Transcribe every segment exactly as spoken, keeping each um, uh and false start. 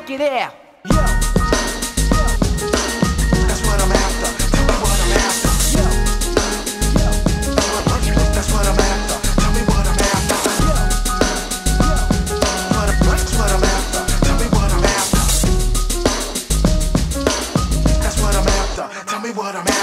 Check it out. That's what I'm after. Tell me what I'm after. That's what I'm after. Tell me what I'm after. That's what I'm after. Tell me what I'm after. That's what I'm after. Tell me what I'm after.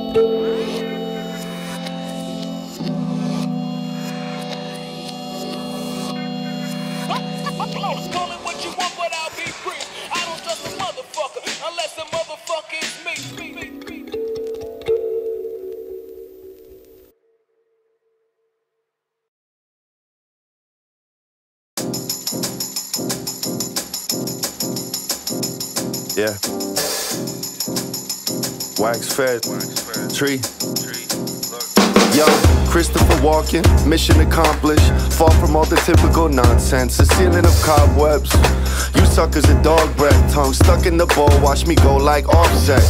Call it what you want, but I'll be brief. I don't trust a motherfucker unless the motherfucker is me. Yeah. Waxfed. Tree. Yo, Christopher Walken, mission accomplished. Far from all the typical nonsense. A ceiling of cobwebs. You suckers are dog breath. Tongue stuck in the bowl. Watch me go like Offset.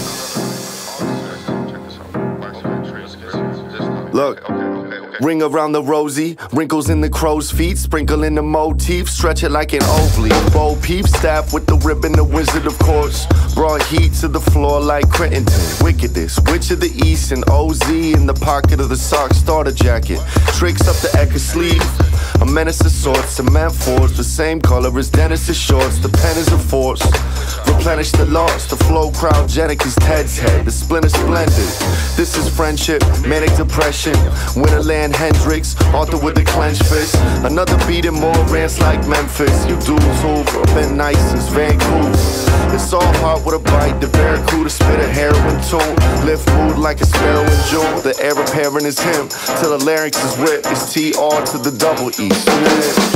Look. Ring around the rosy, wrinkles in the crow's feet, sprinkle in the motif, stretch it like an oblate. Bo Peep, staff with the ribbon, the wizard of course. Brought heat to the floor like Crittenton. Wickedest, witch of the east, and O Z in the pocket of the sock starter jacket. Tricks up the Eka sleeve, a menace of sorts, cement force, the same color as Dennis's shorts. The pen is a force, replenish the loss. The flow cryogenic is Ted's head, the splinter splendid. This is friendship, manic depression, Winterland Hendrix, Arthur with the clenched fist. Another beat and more rants like Memphis. You dudes who've been nice since Vancouver. It's all heart with a bite, the barracuda spit a heroin tune. Lift mood like a sparrow in June. The heir apparent is him, till the larynx is ripped. It's T R to the double E. Switch.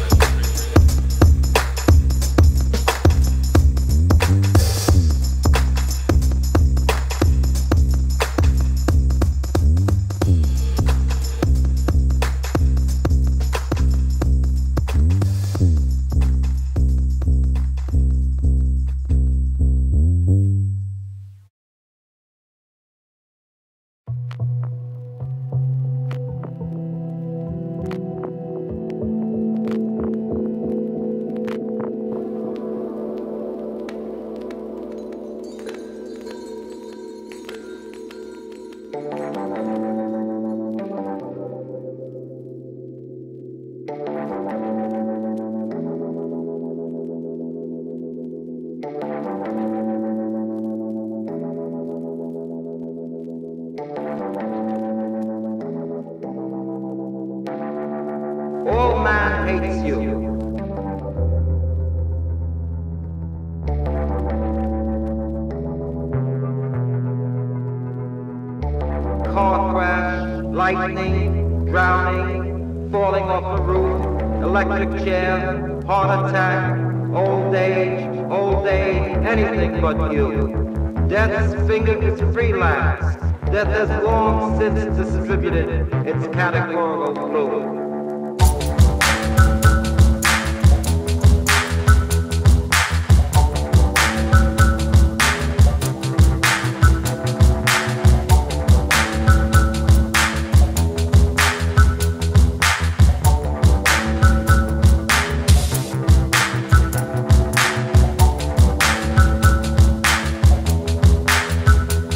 All man hates you. Car crash, lightning, drowning, falling off a roof, electric chair, heart attack, old age, old age, anything but you. Death's fingertips freelance. Death has long since distributed its categorical fluid.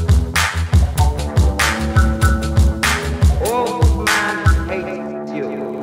All man hates you.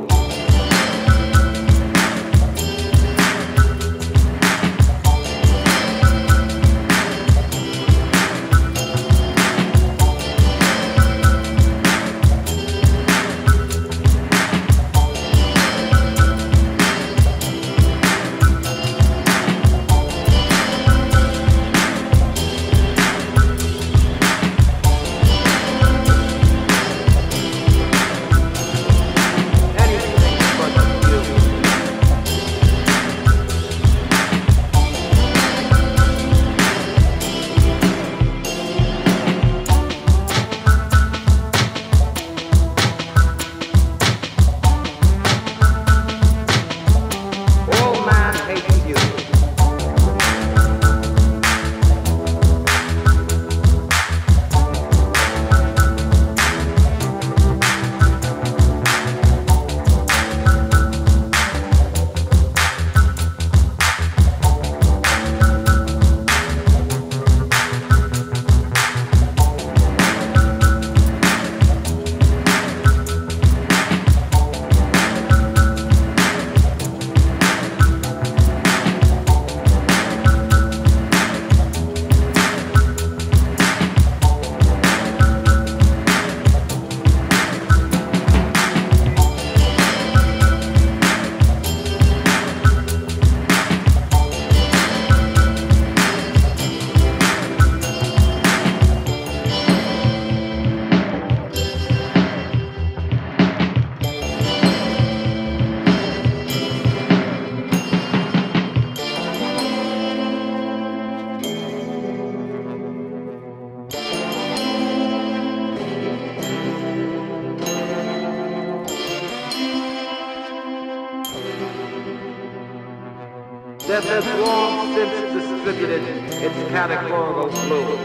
that has long since distributed its categorical fluid.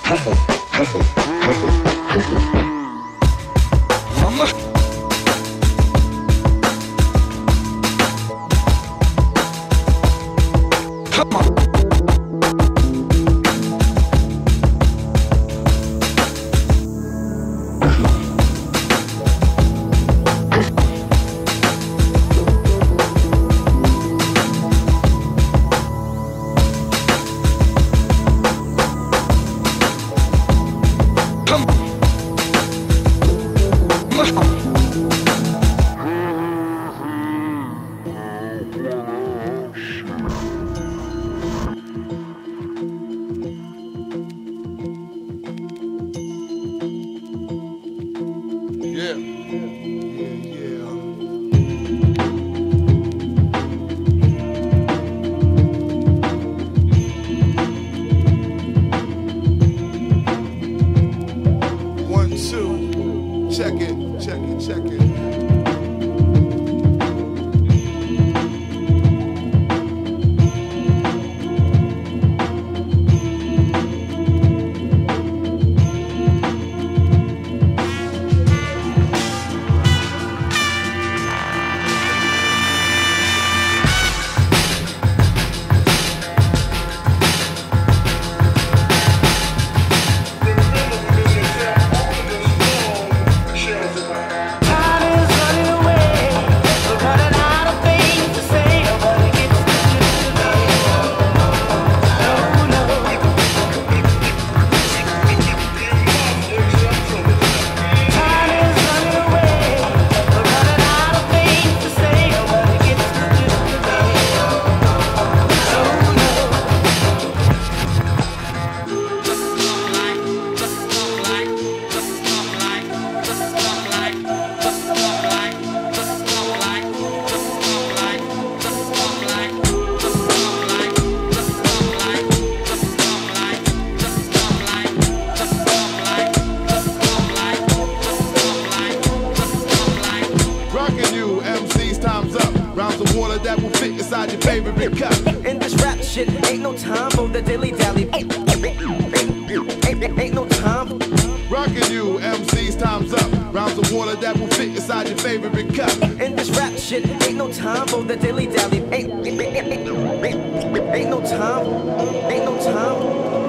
Ain't no time, ain't no time.